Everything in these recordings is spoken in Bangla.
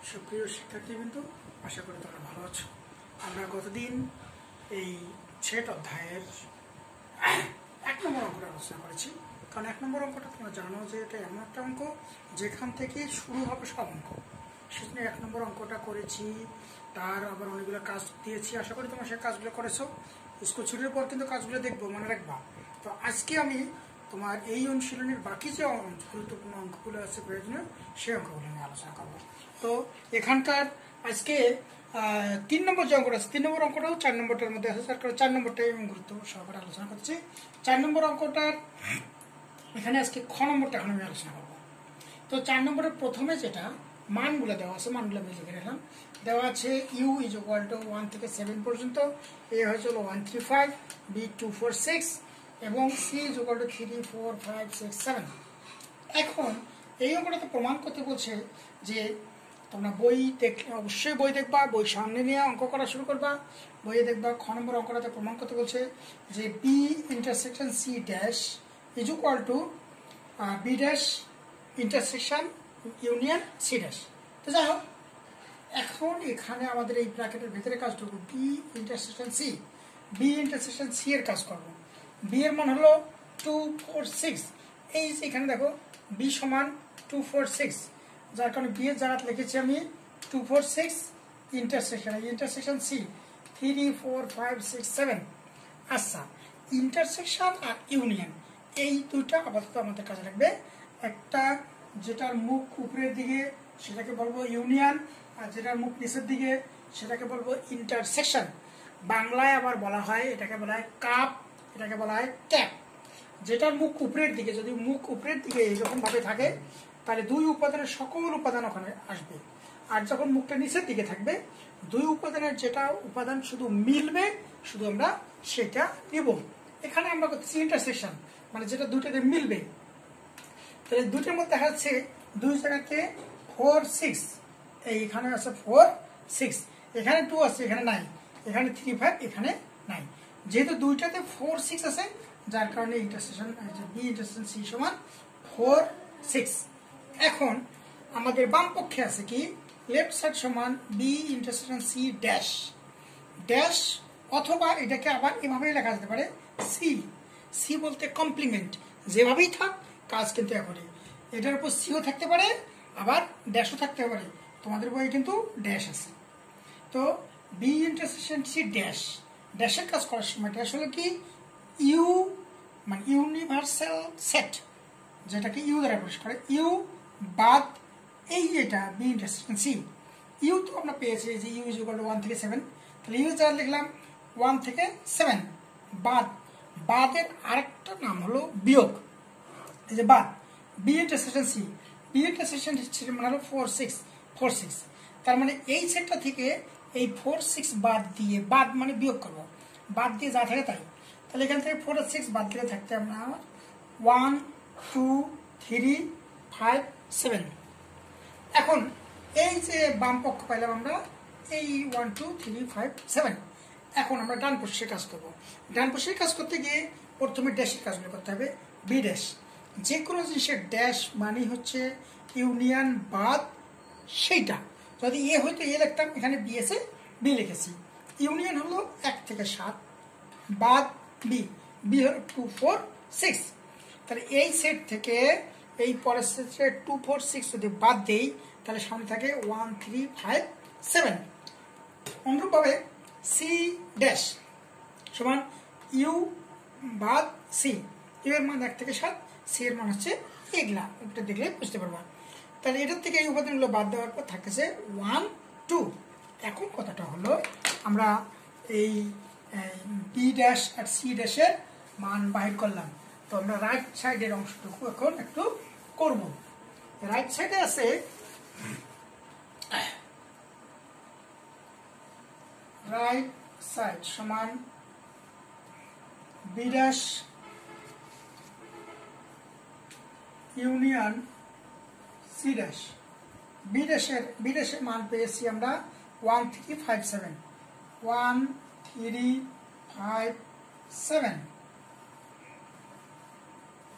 সুপ্রিয় শিক্ষার্থীবৃন্দ, আশা করি তোমরা ভালো আছো। আমরা গতদিন এই সেট অধ্যায়ের 1 নম্বর অঙ্কটা আলোচনা করেছি। কারণ 1 নম্বর অঙ্কটা তোমরা জানো যে এটা এমন একটা অঙ্ক যেখান থেকে শুরু হবে সব অঙ্ক। সেজন্য 1 নম্বর অঙ্কটা করেছি। তার আবার অনেকগুলো কাজ দিয়েছি, আশা করি তোমরা সেই কাজগুলো করেছো। স্কুল ছুটির পর কিন্তু কাজগুলো দেখবো, মনে রাখবা। তো আজকে আমি তোমার এই অনুশীলনের বাকি যে গুরুত্বপূর্ণ অঙ্কগুলো আছে প্রয়োজনীয়, সেই অঙ্কগুলো নিয়ে আলোচনা করবো। তো এখানকার আজকে 3 নম্বর যে অঙ্কটা আছে, 3 নম্বর অঙ্কটাও 4 নম্বরটার মধ্যে আছে, তার কারণে 4 নম্বরটাই আমি গুরুত্ব সহকারে আলোচনা করছি। 4 নম্বর অঙ্কটার এখানে আজকে খ নম্বরটা এখন আমি আলোচনা করবো। তো 4 নম্বরের প্রথমে যেটা মানগুলো দেওয়া আছে, মানগুলো আমি লিখে নিলাম। দেওয়া আছে ইউ ইজ ইকুয়াল টু 1 থেকে 7 পর্যন্ত, এ হয়েছিল 135, বি 246 এবং সি ইজ ইকুয়াল টু 3 4 5 6 7। এখন এই অঙ্কটাতে প্রমাণ করতে বলছে যে তোমরা বই দেখলে অবশ্যই বই দেখবা, বই সামনে নিয়ে অঙ্ক করা শুরু করবা। বইয়ে দেখবা খ নম্বর অঙ্কটাতে প্রমাণ করতে বলছে যে B intersection C dash is equal to B dash intersection union C dash. তো যাই হোক, এখন এখানে আমাদের এই ব্র্যাকেটের ভিতরে কাজ করবো B intersection C. B intersection C এর কাজ করবো। বি এর মান হলো 2 4 6। এই যে এখানে দেখো বি সমান 2 4 6, যার কারণে বি এর জায়গাতে লিখেছি আমি 2 4 6 ইন্টারসেকশন, ইন্টারসেকশন সি 3 4 5 6 7। আচ্ছা, ইন্টারসেকশন আর ইউনিয়ন এই দুইটা আপাতত আমাদের কাজে লাগবে। একটা যেটার মুখ উপরের দিকে সেটাকে বলবো ইউনিয়ন, আর যেটার মুখ নিচের দিকে সেটাকে বলবো ইন্টারসেকশন। বাংলায় আবার বলা হয়, এটাকে বলা হয় কাপ, এটাকে বলা হয় ট্যাপ। যেটার মুখ উপরের দিকে, যদি মুখ উপরের দিকে এইরকম ভাবে থাকে তাহলে দুই উপাদানের সকল উপাদান ওখানে আসবে। আর যখন মুখটা নিচের দিকে থাকবে, দুই উপাদানের যেটা উপাদান শুধু মিলবে, শুধু আমরা সেটা নিব। এখানে আমরা করতেছি ইন্টারসেকশন, মানে যেটা দুইটাতে মিলবে। তাহলে দুইটার মধ্যে দেখা যাচ্ছে দুই জায়গাতে 4 6, এইখানে আছে 4 6, এখানে 2 আছে, এখানে নাই, এখানে 3 5, এখানে নাই। যেহেতু দুইটাতে 4 6 আছে, যার কারণে ইন্টারসেকশন বি ইন্টারসেকশন সি সমান 4 6। এখন আমাদের বাম পক্ষে আছে কি লেফট সাইড সমান B intersection C dash dash, অথবা এটাকে আবার এভাবেই লেখা যেতে পারে সি। সি বলতে কমপ্লিমেন্ট, যেভাবেই থাক কাজ কিন্তু একই। এটার উপর সিও থাকতে পারে, আবার ড্যাশও থাকতে পারে। তোমাদের বইয়ে কিন্তু ড্যাশ আছে। তো বি ইন্টারসেকশন সি ড্যাশ, ড্যাশের কাজ করার সময় ড্যাশ হলো কি ইউ, মানে ইউনিভার্সাল সেট, যেটাকে ইউ দ্বারা প্রকাশ করে। ইউ বাদ এই যেটা বি ইন্টারসেকশন সি, ইউ তো আমরা পেয়েছি যে ইউ ইজ ইকুয়াল টু 1 থেকে 7, তাহলে ইউ যা লিখলাম 1 থেকে 7 বাদ। বাদের আরেকটা নাম হলো বিয়োগ, এই যে বাদ। B intersection C, B intersection C মানে হলো 4 6 4 6। তার মানে এই সেটটা থেকে এই 4 6 বাদ দিয়ে, বাদ মানে বিয়োগ করবো, বাদ দিয়ে যা থাকে তাই। তাহলে এখান থেকে 4 6 বাদ দিলে থাকতে আমরা 1 2 3 5 7। এখন এই যে বাম পক্ষ পাইলাম আমরা এই 1 2 3 5 7। এখন আমরা ডান পাশে কাজ করবো। ডান পাশে কাজ করতে গিয়ে প্রথমে ড্যাশের কাজগুলো করতে হবে। বি ড্যাশ, যে কোনো জিনিসের ড্যাশ মানে হচ্ছে ইউনিয়ন বাদ সেইটা। যদি এ হয়তো এ লিখতাম, এখানে বি এসে বি লিখেছি। ইউনিয়ন হলো 1 থেকে 7 বাদ বি, বি হলো 2 4 6। তাহলে এই সেট থেকে এই পরের সেটে 2 4 6 যদি বাদ দেই, তাহলে সামনে থাকে 1 3 5 7। অনুরূপভাবে সি ড্যাশ সমান ইউ বাদ সি, ইউ এর মান 1 থেকে 7, সি এর মান হচ্ছে এগুলা, এটা দেখলে বুঝতে পারবা। তাহলে এটার থেকে এই উপাদানগুলো বাদ দেওয়ার পর থাকতেছে 1 2। এখন কথাটা হলো আমরা এই বি ড্যাশ আর সি ড্যাশের মান বাহির করলাম। তো আমরা রাইট সাইডের অংশটুকু এখন একটু করব। রাইট সাইডে আছে রাইট সাইড সমান B dash union C dash. B ড্যাশের মান পেয়েছি আমরা 1 3 5 7, 1 3 5 7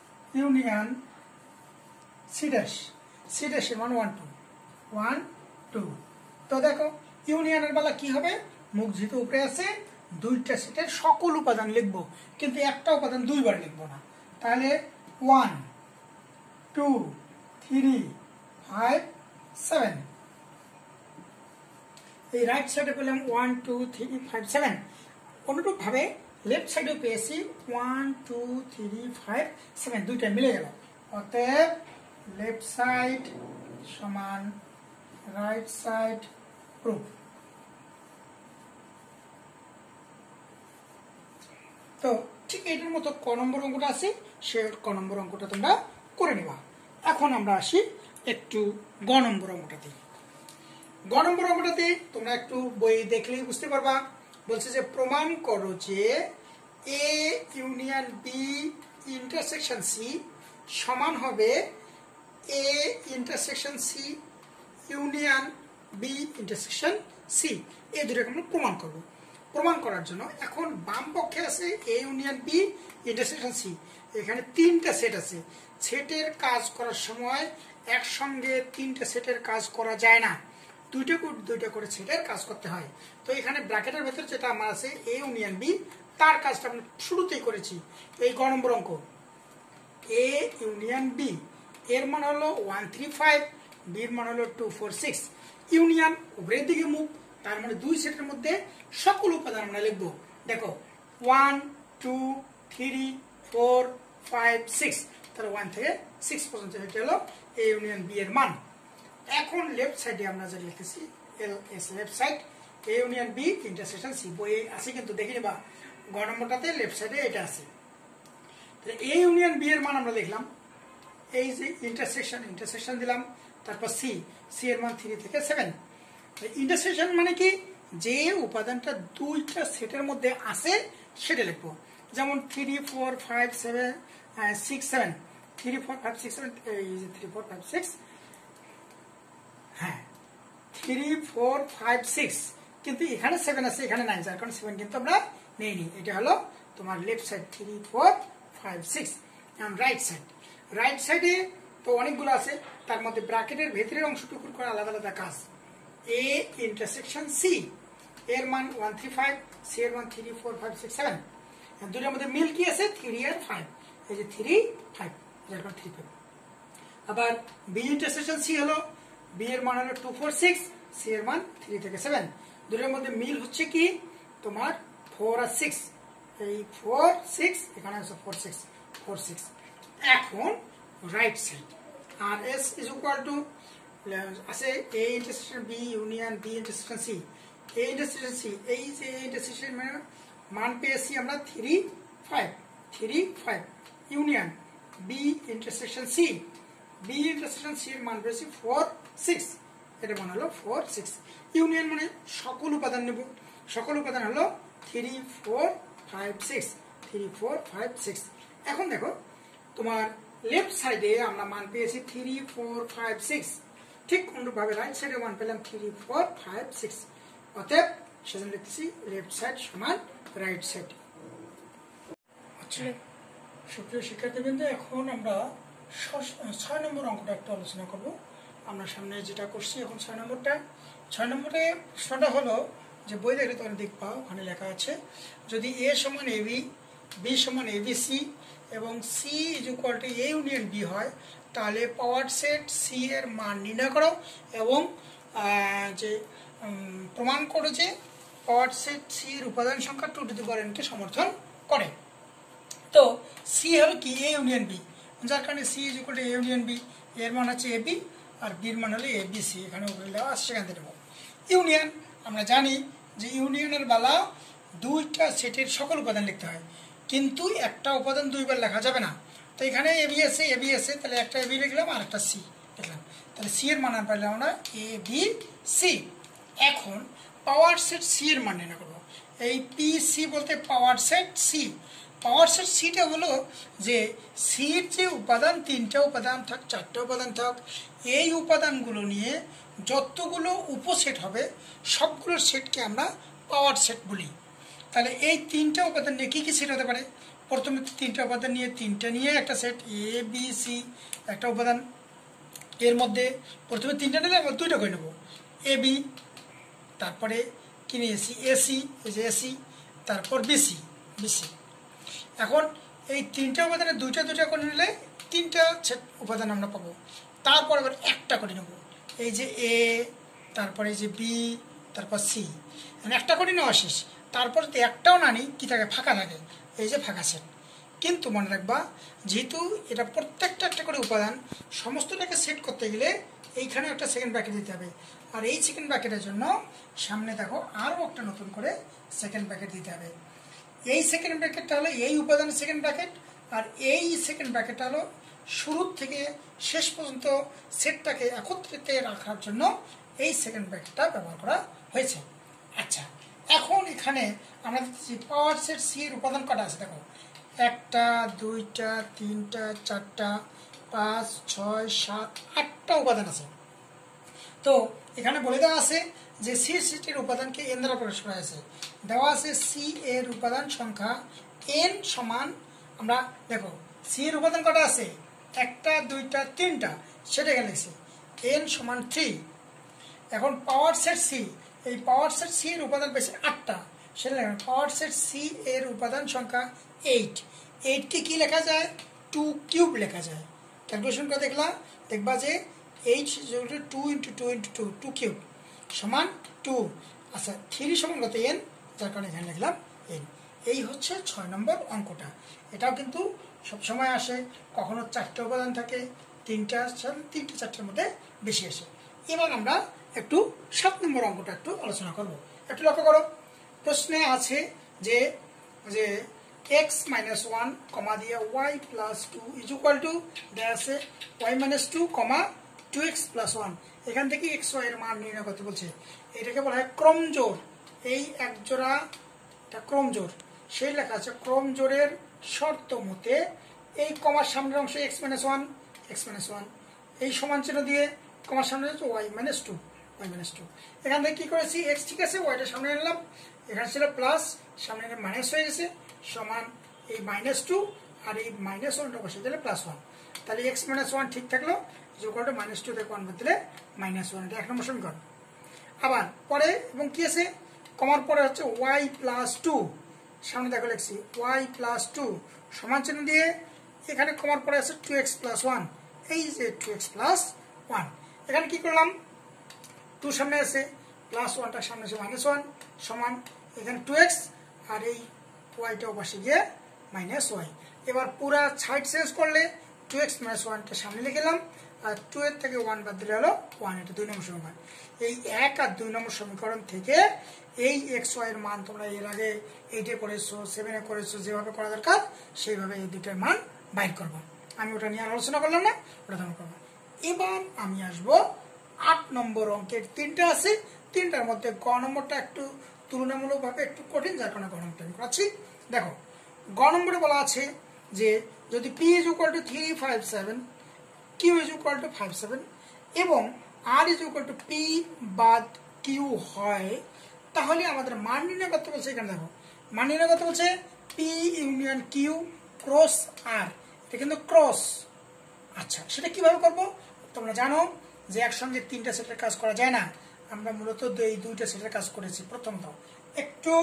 ইউনিয়ন সি ড্যাশ। সি ড্যাশের মান 1 2, 1 2। তো দেখো ইউনিয়নের বেলা কি হবে, মুখ যেহেতু উপরে আছে দুইটা সেটের সকল উপাদান লিখবো, কিন্তু একটা উপাদান দুইবার লিখবো না। তাহলে 1 2 3 5 7, এই রাইট সাইডে পেলাম 1 2 3 5 7। অনুরূপ ভাবে লেফট সাইডেও পেয়েছি 1 2 3 5 7, দুইটা মিলে গেল। অতএব লেফট সাইড সমান রাইট সাইড প্রুফ। তো ঠিক এটার মতো ক নম্বর অঙ্কটা আছে, সে ক নম্বর অঙ্কটা তোমরা করে নিবা। এখন আমরা আসি একটু গ নম্বর অঙ্কটাতে। গ নম্বর অঙ্কটাতে তোমরা একটু বই দেখলেই বুঝতে পারবা। বলছে যে প্রমাণ করো যে A union B intersection C সমান হবে A intersection C union B intersection C. এই দুটোকে আমরা প্রমাণ করব। প্রমাণ করার জন্য এখন বাম পক্ষে আছে A union B intersection C, এখানে তিনটা সেট আছে। সেটের কাজ করার সময় একসঙ্গে তিনটা সেটের কাজ করা যায় না, দুইটা করে সেটের কাজ করতে হয়। তো এখানে ব্র্যাকেটের ভেতর যেটা আমার আছে এ ইউনিয়ন বি, তার কাজটা আমরা শুরুতেই করেছি। এই গ নম্বর অঙ্ক এ ইউনিয়ন বি, এর মান হলো 1 3 5, বির মান হলো 2 4 6। ইউনিয়ন উপরের দিকে মুখ, তার মানে দুই সেটের মধ্যে সকল উপাদান আমরা লিখবো। দেখো 1 2 3 4 5 6, তাহলে 1 থেকে 6 পর্যন্ত এটা হলো এ ইউনিয়ন বি এর মান। এখন লেফট সাইডে আমরা যা লিখতেছি L S left side A union B intersection C, বইয়ে আছে কিন্তু দেখে নিবা গ নম্বরটাতে লেফট সাইডে এটা আছে। তাহলে এ ইউনিয়ন বি এর মান আমরা লিখলাম, এই যে ইন্টারসেকশন দিলাম, তারপর সি এর মান 3 থেকে 7। ইন্টারসেকশন মানে কি, যে উপাদানটা দুইটা সেটের মধ্যে আছে সেটা লিখবো। যেমন 3 4 5 7 6 7, 3 4 5 6 7, এই যে 3 4 5 6, হ্যাঁ 3 4 5 6, কিন্তু এখানে 7 আছে এখানে নাই, যার কারণে 7 কিন্তু আমরা নেইনি। এটা হলো তোমার লেফট সাইড 3 4 5 6। এখন রাইট সাইডে তো অনেকগুলো আছে, তার মধ্যে ব্র্যাকেটের ভেতরের অংশটুকুর করে আলাদা আলাদা কাজ। এ ইন্টারসেকশন সি, এর মান 1 3 5, সি এর মান 3 4 5 6 7। দুটোর মধ্যে মিল কি আছে 3 আর 5, এই যে 3 5, যার কারণে 3 5। আবার বি ইন্টারসেকশন সি হলো, বি এর মান হলো 2 4 6, সি এর মান 3 থেকে 7। দুটোর মধ্যে মিল হচ্ছে কি তোমার 4 আর 6, এই 4 6, এখানে আছে 4 6 4 6। এখন right side R S is equal to আছে A intersection B union B intersection C, A intersection C, এই যে ইন্টারসেকশন মান পেয়েছি আমরা 3 5 3 5 union B intersection C, B intersection C এর মান পেয়েছি 4 6, এটা মান হলো 4 6। ইউনিয়ন মানে সকল উপাদান নেব, সকল উপাদান হলো 3 4 5 6 3 4 5 6। এখন দেখো তোমার লেফট সাইডে আমরা মান পেয়েছি 3 4 5 6, ঠিক অনুরূপভাবে রাইট সাইডে মান পেলাম 3 4 5 6। অতএব সেজন্য লিখতেছি লেফট সাইড সমান রাইট সাইড। আচ্ছা সুপ্রিয় শিক্ষার্থীবৃন্দ, এখন আমরা 6 নম্বর অঙ্কটা একটু আলোচনা করব। আমরা সামনে যেটা করছি এখন 6 নম্বরে প্রশ্নটা হলো যে বই দেখলে তোমরা দেখবা ওখানে লেখা আছে যদি এ সমান এবি, বি সমান এবিসি এবং C is equal to A union B হয়, তাহলে পাওয়ার সেট সি এর মান নির্ণয় করো এবং যে প্রমাণ করো যে পাওয়ার সেট সি এর উপাদান সংখ্যা 2 টু দি পাওয়ার n কে সমর্থন করে। তো সি হলো কি এ ইউনিয়ন বি, যার কারণে C is equal to A union B, এর মান হচ্ছে এবি আর বির মান হলো এবিসি, এখানে উপরে দেওয়া আছে সেখান থেকে নেব। ইউনিয়ন আমরা জানি যে ইউনিয়নের বেলা দুইটা সেটের সকল উপাদান লিখতে হয়, কিন্তু একটা উপাদান দুইবার লেখা যাবে না। তো এখানে এবি আছে, তাহলে একটা এবি লিখলাম আর একটা সি লিখলাম, তাহলে সি এর মান পাইলাম আমরা এ বি সি। এখন পাওয়ার সেট সি এর মান নির্ণয় করবো। এই পি সি বলতে power set C, power set সিটা হলো যে সির যে উপাদান 3টা উপাদান থাক 4টা উপাদান থাক, এই উপাদানগুলো নিয়ে যতগুলো উপসেট হবে সবগুলোর সেটকে আমরা পাওয়ার সেট বলি। তাহলে এই 3টা উপাদান নিয়ে কী কী সেট হতে পারে, প্রথমে 3টা উপাদান নিয়ে 3টা নিয়ে একটা সেট এ বি সি একটা উপাদান, এর মধ্যে প্রথমে 3টা নিলে আমরা 2টা করে নেব। এ বি, তারপরে কি নিয়েছি এসি, এই যে এসি, তারপর বিসি, বিসি। এখন এই তিনটা উপাদানে দুইটা দুইটা করে নিলে তিনটা উপাদান আমরা পাবো। তারপর আবার একটা করে নেব, এই যে এ, তারপরে এই যে বি, তারপর সি, একটা করে নেওয়া শেষ। তারপর যদি একটাও না নিই কী থাকে, ফাঁকা থাকে, এই যে ফাঁকা সেট। কিন্তু মনে রাখবা, যেহেতু এটা প্রত্যেকটা একটা করে উপাদান, সমস্তটাকে সেট করতে গেলে এইখানে একটা সেকেন্ড ব্র্যাকেট দিতে হবে। আর এই সেকেন্ড ব্র্যাকেটের জন্য সামনে দেখো আরও একটা নতুন করে সেকেন্ড ব্র্যাকেট দিতে হবে। এই সেকেন্ড ব্র্যাকেটটা হলো এই উপাদানের সেকেন্ড ব্র্যাকেট, আর এই সেকেন্ড ব্র্যাকেটটা হলো শুরু থেকে শেষ পর্যন্ত সেটটাকে একত্রিত রাখার জন্য এই সেকেন্ড ব্র্যাকেটটা ব্যবহার করা হয়েছে। আচ্ছা, এখন এখানে আমরা দেখছি পাওয়ার সেট সি এর উপাদান কটা আছে দেখো, 1টা 2টা 3টা 4টা 5 6 7 8টা উপাদান আছে। তো এখানে বলে দেওয়া আছে যে সি সেটের উপাদানকে এন দ্বারা প্রকাশ করা হয়েছে। দেওয়া আছে সি এর উপাদান সংখ্যা এন সমান, আমরা দেখো সি এর উপাদান কটা আছে, 1টা 2টা 3টা, সেটা এখানে লিখছি এন সমান 3। এখন পাওয়ার সেট সি, এই পাওয়ার সেট সি এর উপাদান পেয়েছে 8টা, সেটা লেখা পাওয়ার সেট সি এর উপাদান সংখ্যা 8। 8টি কি লেখা যায়, 2 কিউব লেখা যায়। ক্যালকুলেশন করে দেখবা যে 8 2 × 2 × 2 2 কিউব সমান 2। আচ্ছা 3 সমান কত, এন, যার কারণে এখানে লিখলাম এন। এই হচ্ছে 6 নম্বর অঙ্কটা। এটাও কিন্তু সবসময় আসে, কখনো 4টে উপাদান থাকে, 3টা 4টের মধ্যে বেশি আসে। এবার আমরা একটু 7 নম্বর অঙ্কটা একটু আলোচনা করব। একটু লক্ষ্য করো, প্রশ্নে আছে যে যে x - 1 কমা দিয়ে y + 2 ইজ ইকুয়াল টু দেয়া আছে y - 2 কমা 2x + 1। এখান থেকে x y এর মান নির্ণয় করতে বলছে। এটাকে বলা হয় ক্রমজোড়। এই এক জোড়া এটা ক্রমজোড়, সেই লেখা আছে ক্রমজোড়ের শর্ত মতে এই কমার সামনের অংশ x - 1 এই সমান চিহ্ন দিয়ে কমার সামনে হচ্ছে y - 2 এখান থেকে কি করেছি, x ঠিক আছে, ওয়াইটা সামনে নিলাম, এখানে ছিল প্লাস, সামনে মাইনাস হয়ে গেছে, সমান এই -2 আর এই -1টা বসে দিলে +1। তাহলে x - 1 ঠিক থাকলো, ইকুয়াল টু -2 থেকে 1 বাদ দিলে -1। এটা 1 নম্বর সমীকরণ। আবার পরে এবং কি আছে, কমার পরে হচ্ছে y + 2, সামনে দেখো লিখছি y + 2 সমান চিহ্ন দিয়ে এখানে কমার পরে আছে 2x + 1, এই যে 2x + 1। এখানে কি করলাম, 2 সামনে আছে, +1টা সামনে আছে -1 সমান এখানে 2x, আর এই ওয়াইটাও পাশে গিয়ে -y। এবার পুরা সাইড চেঞ্জ করলে 2x - 1টা সামনে লিখলাম, আর 2 এর থেকে 1 বাদ দিলে হলো 1। এটা 2 নম্বর সমীকরণ। এই 1 আর 2 নম্বর সমীকরণ থেকে এই x y এর মান তোমরা এর আগে 8-এ করেছো, 7-এ করেছো, যেভাবে করা দরকার সেইভাবে এই দুইটার মান বাইর করবো। আমি ওটা নিয়ে আলোচনা করলাম না, ওটা তোমরা করবো। এবার আমি আসবো 8 নম্বর অঙ্কের 3টা আছে, 3টার মধ্যে গ নম্বরটা একটু তুলনামূলকভাবে একটু কঠিন, যার কারণে গ নম্বরটা আমি করাচ্ছি। দেখো গ নম্বরে বলা আছে যে যদি p = 357, q = 57 এবং r = p বাদ q হয়, তাহলে আমাদের মান নির্ণয় করতে বলছে। এখানে দেখো মান নির্ণয় করতে বলছে p union q cross r, এটা কিন্তু ক্রস। আচ্ছা সেটা কিভাবে করব, তোমরা জানো যে একসঙ্গে 3টা সেটের কাজ করা যায় না, আমরা মূলত এই 2টা সেটের কাজ করেছি। প্রথমত একটু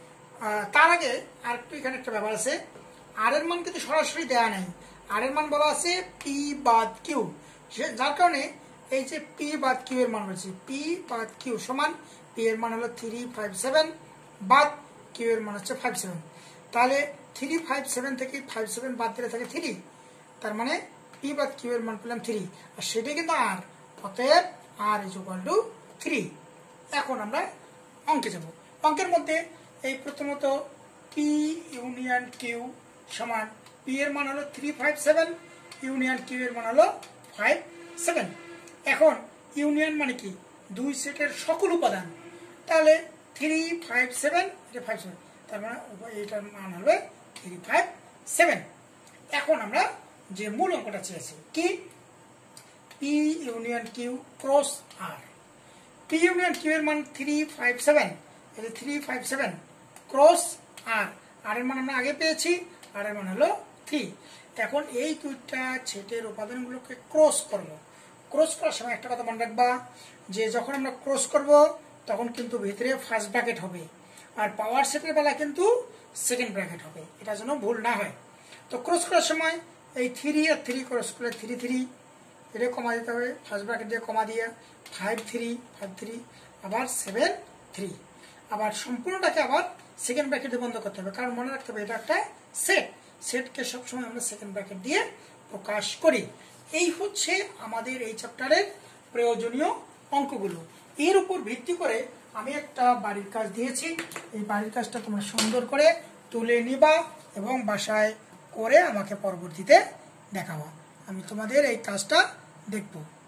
তার আগে আর একটু এখানে একটা ব্যাপার আছে, আর এর মান কিন্তু সরাসরি দেয়া নাই, আর এর মান বলা আছে p বাদ q, যার কারণে এই যে p বাদ q এর মান বলছি, p বাদ q সমান p এর মান হলো 357 বাদ q এর মান হচ্ছে 57। তাহলে 357 থেকে 57 বাদ দিলে থাকে 3, তার মানে p বাদ q এর মান পেলাম 3, আর সেটাই কিন্তু r, অতএব r = 3। এখন আমরা অঙ্কে যাব। অঙ্কের মধ্যে এই প্রথমত p ইউনিয়ন q সমান p এর মান হলো 357, ইউনিয়ন q এর মান হলো 57। এখন ইউনিয়ন মানে কি, দুই সেটের সকল উপাদান, তাহলে 357 এটা 57, তার মানে এটার মান হবে 357। এখন আমরা যে মূল অঙ্কটা চেয়েছি কি, p union q cross r। p union q এর মান 357, এই 357 ক্রস r, r এর মান আমরা আগে পেয়েছি, r এর মান হলো 3। এখন এই দুইটা সেটের উপাদানগুলোকে ক্রস করব। ক্রস করার সময় একটা কথা মনে রাখবা যে যখন আমরা ক্রস করব তখন কিন্তু ভিতরে ফার্স্ট ব্র্যাকেট হবে, আর পাওয়ার সেটের বেলা কিন্তু সেকেন্ড ব্র্যাকেট হবে, এটা যেন ভুল না হয়। তো ক্রস করার সময় এই 3 আর 3 ক্রস করলে 3 3 এটা কমা দিতে হবে, ফার্স্ট ব্র্যাকেট দিয়ে কমা দিয়ে 5 3 5 3 আবার 7 3, আবার সম্পূর্ণটাকে আবার সেকেন্ড ব্র্যাকেট দিয়ে বন্ধ করতে হবে, কারণ মনে রাখতে হবে এটা একটা সেট, সেটকে সবসময় আমরা সেকেন্ড ব্র্যাকেট দিয়ে প্রকাশ করি। এই হচ্ছে আমাদের এই চ্যাপ্টারের প্রয়োজনীয় অঙ্কগুলো। এর উপর ভিত্তি করে আমি একটা বাড়ির কাজ দিয়েছি, এই বাড়ির কাজটা তোমরা সুন্দর করে তুলে নিবা এবং বাসায় করে আমাকে পরবর্তীতে দেখাবা। আমি তোমাদের এই কাজটা দেখব।